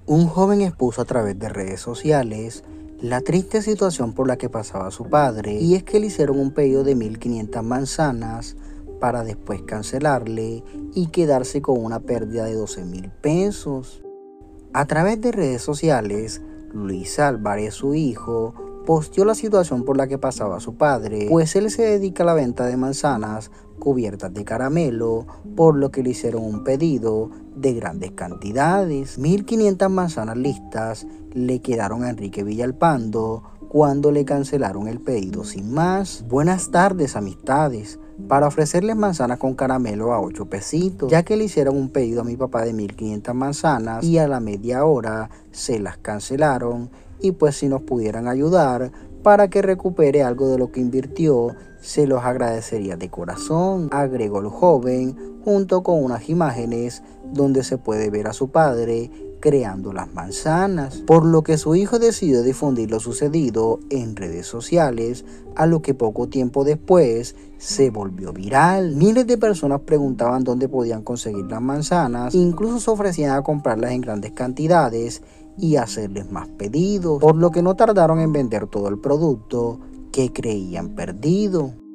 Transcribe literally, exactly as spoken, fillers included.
Un joven expuso a través de redes sociales la triste situación por la que pasaba su padre, y es que le hicieron un pedido de mil quinientas manzanas para después cancelarle y quedarse con una pérdida de doce mil pesos. A través de redes sociales, Luis Álvarez, su hijo, posteó la situación por la que pasaba su padre, pues él se dedica a la venta de manzanas cubiertas de caramelo, por lo que le hicieron un pedido de grandes cantidades. mil quinientas manzanas listas le quedaron a Enrique Villalpando cuando le cancelaron el pedido sin más. Buenas tardes, amistades. Para ofrecerles manzanas con caramelo a ocho pesitos, ya que le hicieron un pedido a mi papá de mil quinientas manzanas y a la media hora se las cancelaron, y pues si nos pudieran ayudar para que recupere algo de lo que invirtió, se los agradecería de corazón, agregó el joven, junto con unas imágenes donde se puede ver a su padre creando las manzanas, por lo que su hijo decidió difundir lo sucedido en redes sociales, a lo que poco tiempo después se volvió viral. Miles de personas preguntaban dónde podían conseguir las manzanas, incluso se ofrecían a comprarlas en grandes cantidades y hacerles más pedidos, por lo que no tardaron en vender todo el producto que creían perdido.